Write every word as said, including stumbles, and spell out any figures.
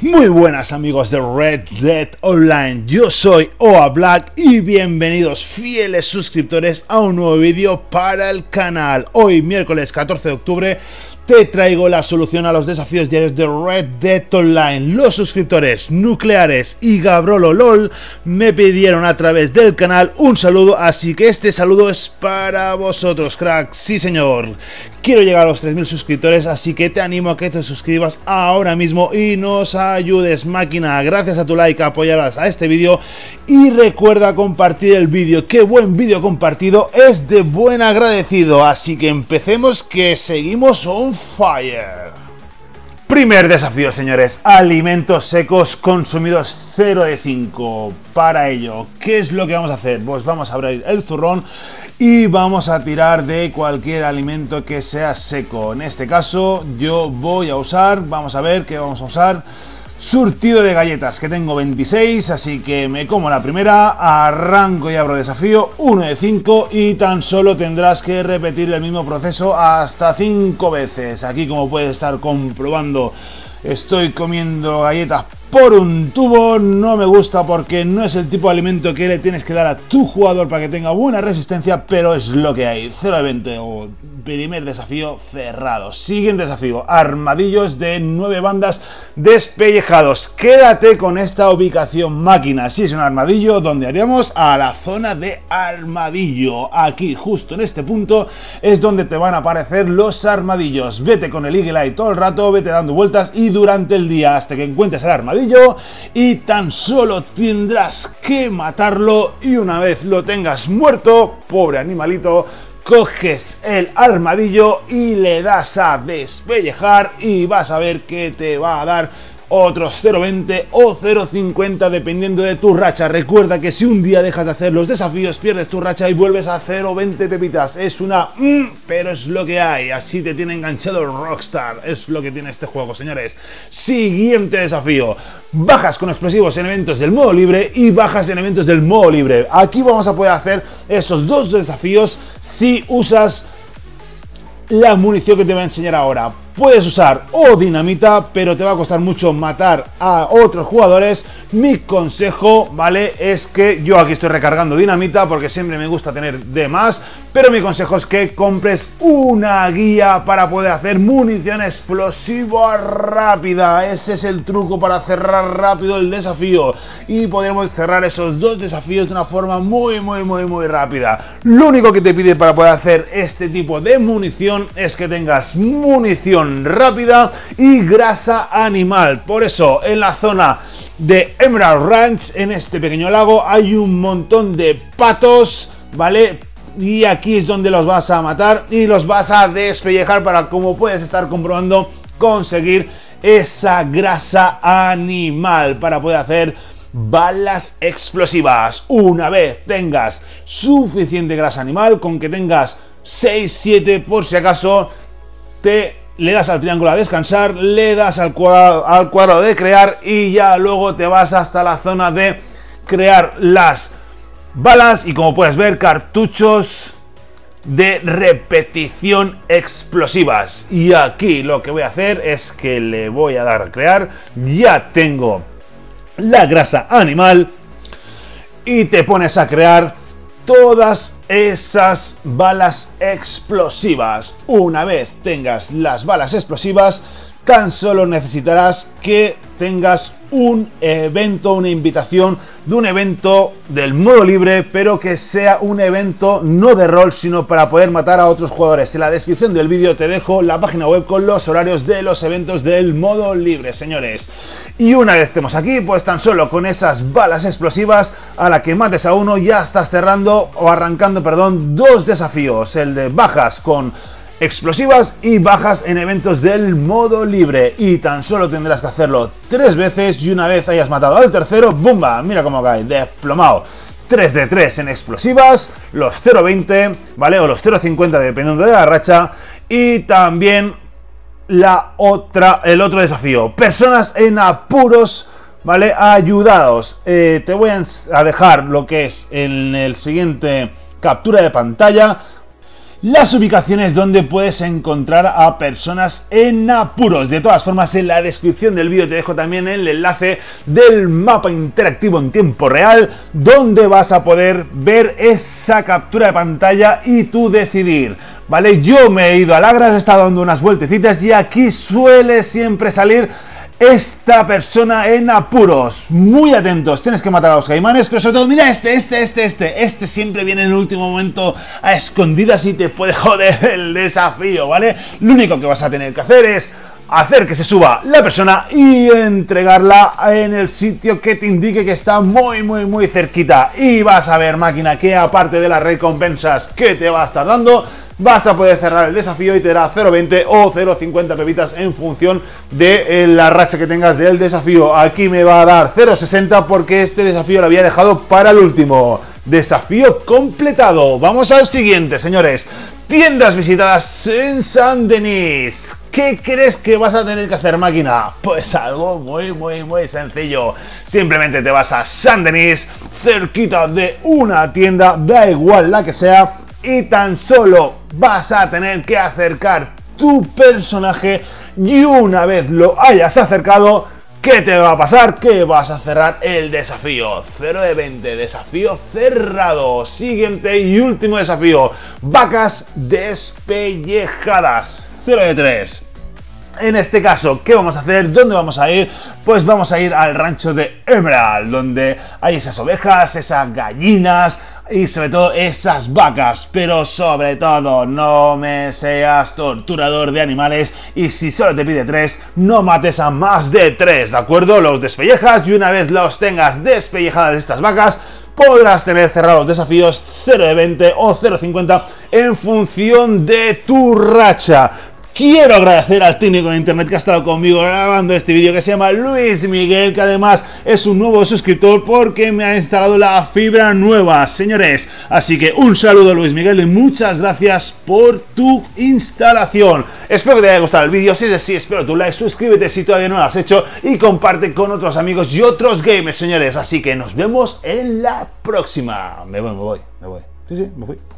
Muy buenas amigos de Red Dead Online, yo soy Oablack y bienvenidos fieles suscriptores a un nuevo vídeo para el canal. Hoy miércoles catorce de octubre te traigo la solución a los desafíos diarios de Red Dead Online. Los suscriptores Nucleares y Gabrolo LOL me pidieron a través del canal un saludo, así que este saludo es para vosotros, cracks. Sí señor, quiero llegar a los tres mil suscriptores, así que te animo a que te suscribas ahora mismo y nos ayudes, máquina. Gracias a tu like apoyarás a este vídeo y recuerda compartir el vídeo. Qué buen vídeo compartido es de buen agradecido, así que empecemos, que seguimos on fire. Primer desafío, señores: alimentos secos consumidos cero de cinco. Para ello, ¿qué es lo que vamos a hacer? Pues vamos a abrir el zurrón y vamos a tirar de cualquier alimento que sea seco. En este caso yo voy a usar, vamos a ver qué vamos a usar, surtido de galletas, que tengo veintiséis, así que me como la primera, arranco y abro desafío, uno de cinco, y tan solo tendrás que repetir el mismo proceso hasta cinco veces. Aquí, como puedes estar comprobando, estoy comiendo galletas por un tubo. No me gusta porque no es el tipo de alimento que le tienes que dar a tu jugador para que tenga buena resistencia, pero es lo que hay. cero de veinte o primer desafío cerrado. Siguiente desafío: armadillos de nueve bandas despellejados. Quédate con esta ubicación, máquina. Si es un armadillo, ¿dónde haríamos? A la zona de armadillo. Aquí, justo en este punto, es donde te van a aparecer los armadillos. Vete con el Eagle Eye todo el rato, vete dando vueltas y durante el día hasta que encuentres el armadillo, y tan solo tendrás que matarlo, y una vez lo tengas muerto, pobre animalito, coges el armadillo y le das a despellejar y vas a ver que te va a dar otros cero veinte o cero cincuenta dependiendo de tu racha. Recuerda que si un día dejas de hacer los desafíos, pierdes tu racha y vuelves a cero veinte pepitas. Es una mmm, pero es lo que hay. Así te tiene enganchado Rockstar. Es lo que tiene este juego, señores. Siguiente desafío: bajas con explosivos en eventos del modo libre y bajas en eventos del modo libre. Aquí vamos a poder hacer estos dos desafíos si usas la munición que te voy a enseñar ahora. Puedes usar o dinamita, pero te va a costar mucho matar a otros jugadores. Mi consejo, ¿vale?, es que yo aquí estoy recargando dinamita porque siempre me gusta tener de más, pero mi consejo es que compres una guía para poder hacer munición explosiva rápida. Ese es el truco para cerrar rápido el desafío, y podremos cerrar esos dos desafíos de una forma muy, muy, muy, muy rápida. Lo único que te pide para poder hacer este tipo de munición es que tengas munición rápida y grasa animal. Por eso, en la zona de Emerald Ranch, en este pequeño lago, hay un montón de patos, ¿vale? Y aquí es donde los vas a matar y los vas a despellejar para, como puedes estar comprobando, conseguir esa grasa animal para poder hacer balas explosivas. Una vez tengas suficiente grasa animal, con que tengas seis siete por si acaso, te le das al triángulo a descansar, le das al cuadrado, al cuadrado de crear, y ya luego te vas hasta la zona de crear las balas, y como puedes ver, cartuchos de repetición explosivas. Y aquí lo que voy a hacer es que le voy a dar a crear. Ya tengo la grasa animal y te pones a crear todas esas balas explosivas. Una vez tengas las balas explosivas, tan solo necesitarás que tengas un evento, una invitación de un evento del modo libre, pero que sea un evento no de rol, sino para poder matar a otros jugadores. En la descripción del vídeo te dejo la página web con los horarios de los eventos del modo libre, señores. Y una vez estemos aquí, pues tan solo con esas balas explosivas, a la que mates a uno, ya estás cerrando o arrancando, perdón, dos desafíos: el de bajas con explosivas y bajas en eventos del modo libre, y tan solo tendrás que hacerlo tres veces, y una vez hayas matado al tercero, ¡bumba! Mira cómo cae, desplomado. tres de tres en explosivas, los cero veinte, ¿vale?, o los cero cincuenta dependiendo de la racha. Y también la otra, el otro desafío: personas en apuros, ¿vale?, ayudados. Eh, te voy a dejar lo que es en el siguiente captura de pantalla las ubicaciones donde puedes encontrar a personas en apuros. De todas formas, en la descripción del vídeo te dejo también el enlace del mapa interactivo en tiempo real, donde vas a poder ver esa captura de pantalla y tú decidir. Vale, yo me he ido a Lagras, he estado dando unas vueltecitas y aquí suele siempre salir esta persona en apuros. Muy atentos, tienes que matar a los caimanes, pero sobre todo, mira este, este, este, este, este siempre viene en el último momento a escondidas y te puede joder el desafío, ¿vale? Lo único que vas a tener que hacer es hacer que se suba la persona y entregarla en el sitio que te indique que está muy, muy, muy cerquita. Y vas a ver, máquina, que aparte de las recompensas que te va a estar dando, vas a poder cerrar el desafío y te dará cero coma veinte o cero coma cincuenta pepitas en función de la racha que tengas del desafío. Aquí me va a dar cero coma sesenta porque este desafío lo había dejado para el último. Desafío completado. Vamos al siguiente, señores. Tiendas visitadas en Saint-Denis. ¿Qué crees que vas a tener que hacer, máquina? Pues algo muy, muy, muy sencillo. Simplemente te vas a Saint-Denis, cerquita de una tienda, da igual la que sea, y tan solo vas a tener que acercar tu personaje y una vez lo hayas acercado, ¿qué te va a pasar? Que vas a cerrar el desafío. cero de veinte, desafío cerrado. Siguiente y último desafío, vacas despellejadas. cero de tres. En este caso, ¿qué vamos a hacer? ¿Dónde vamos a ir? Pues vamos a ir al rancho de Emerald, donde hay esas ovejas, esas gallinas y sobre todo esas vacas. Pero sobre todo, no me seas torturador de animales y si solo te pide tres, no mates a más de tres, ¿de acuerdo? Los despellejas y una vez los tengas despellejadas estas vacas, podrás tener cerrados los desafíos cero de veinte o cero coma cincuenta en función de tu racha. Quiero agradecer al técnico de internet que ha estado conmigo grabando este vídeo, que se llama Luis Miguel, que además es un nuevo suscriptor porque me ha instalado la fibra nueva, señores. Así que un saludo, Luis Miguel, y muchas gracias por tu instalación. Espero que te haya gustado el vídeo. Si es así, espero tu like, suscríbete si todavía no lo has hecho y comparte con otros amigos y otros gamers, señores. Así que nos vemos en la próxima. Me voy, me voy, me voy. Sí, sí, me fui.